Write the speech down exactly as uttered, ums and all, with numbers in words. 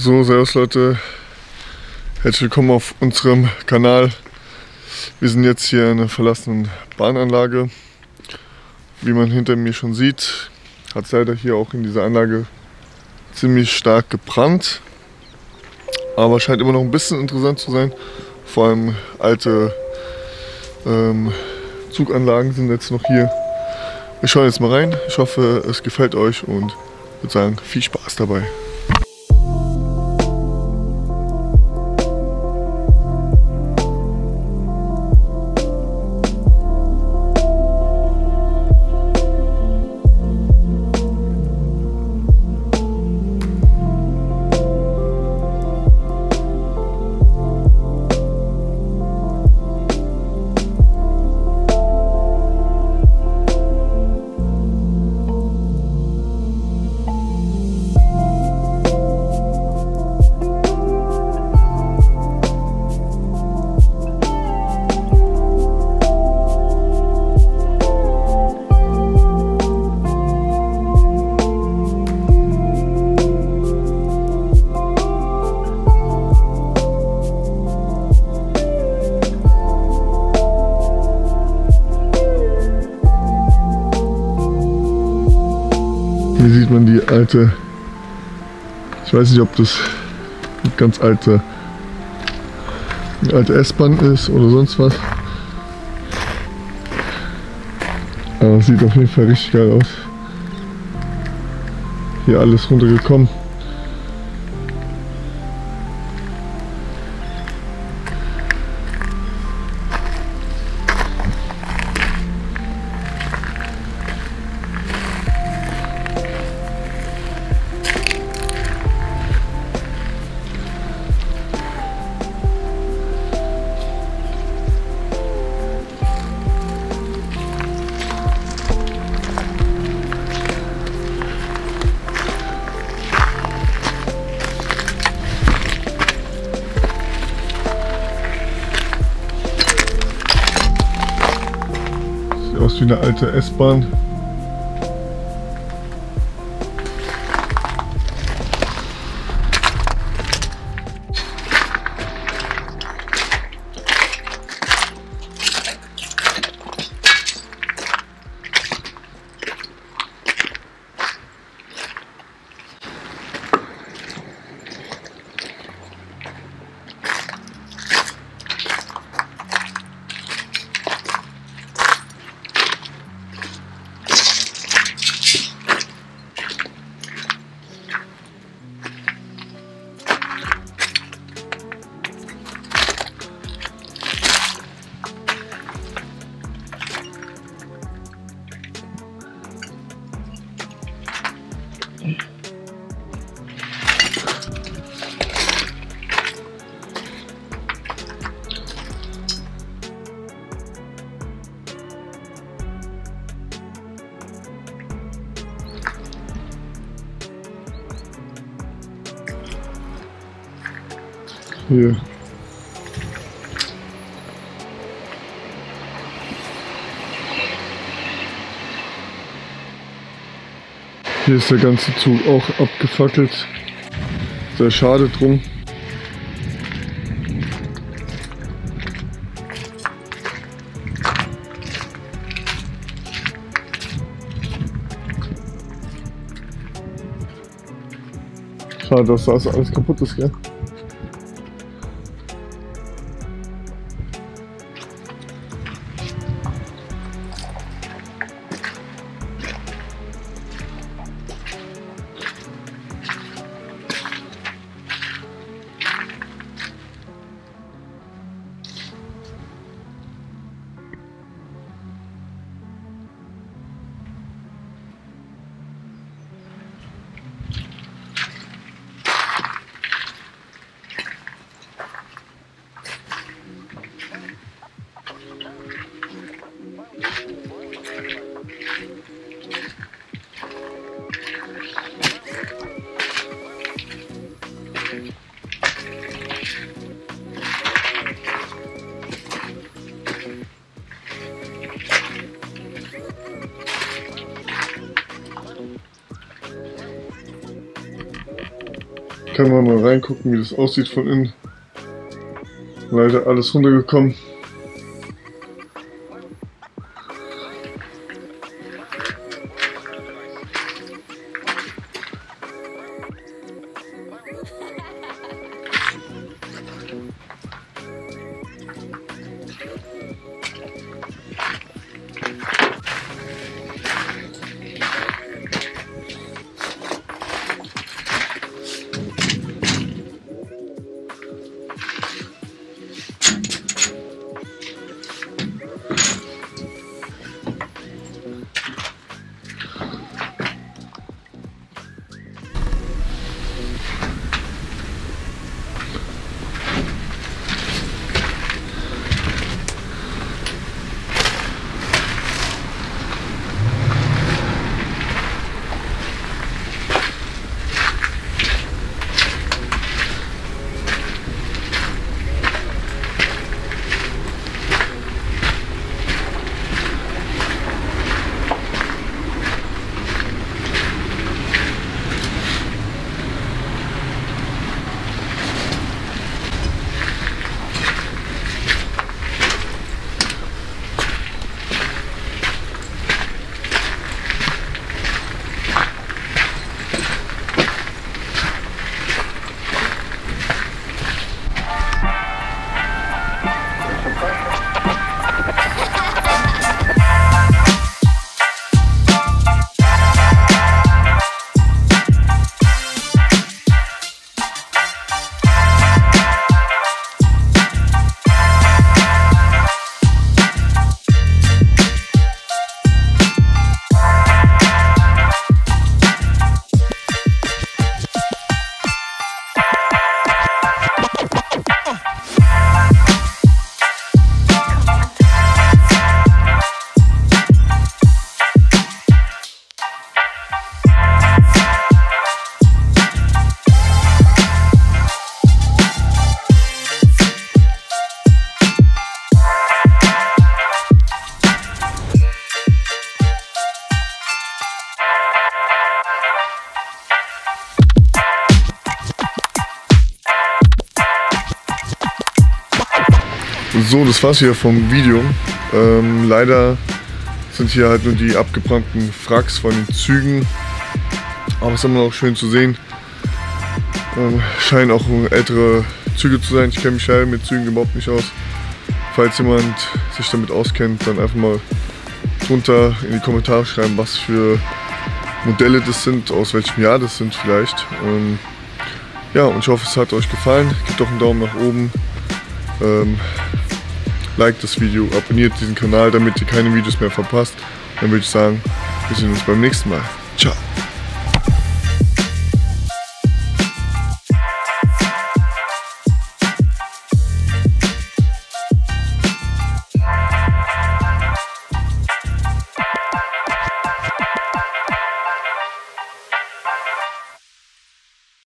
So, servus Leute, herzlich willkommen auf unserem Kanal. Wir sind jetzt hier in einer verlassenen Bahnanlage. Wie man hinter mir schon sieht, hat es leider hier auch in dieser Anlage ziemlich stark gebrannt. Aber scheint immer noch ein bisschen interessant zu sein. Vor allem alte ähm, Zuganlagen sind jetzt noch hier. Wir schauen jetzt mal rein. Ich hoffe, es gefällt euch und würde sagen, viel Spaß dabei. Hier sieht man die alte, ich weiß nicht, ob das eine ganz alte, eine alte S-Bahn ist oder sonst was. Aber es sieht auf jeden Fall richtig geil aus. Hier alles runtergekommen. Aus wie eine alte S-Bahn. Hier. Hier ist der ganze Zug auch abgefackelt. Sehr schade drum. Schade, dass das alles kaputt ist, gell? kann man mal reingucken, wie das aussieht von innen. Leider alles runtergekommen. So, das war's hier vom Video. Ähm, leider sind hier halt nur die abgebrannten Wracks von den Zügen. Aber es ist immer noch schön zu sehen. Ähm, scheinen auch ältere Züge zu sein. Ich kenne mich ja mit Zügen überhaupt nicht aus. Falls jemand sich damit auskennt, dann einfach mal drunter in die Kommentare schreiben, was für Modelle das sind, aus welchem Jahr das sind vielleicht. Ähm, ja, und ich hoffe, es hat euch gefallen. Gebt doch einen Daumen nach oben. Ähm, Like das Video, abonniert diesen Kanal, damit ihr keine Videos mehr verpasst. Dann würde ich sagen, wir sehen uns beim nächsten Mal. Ciao.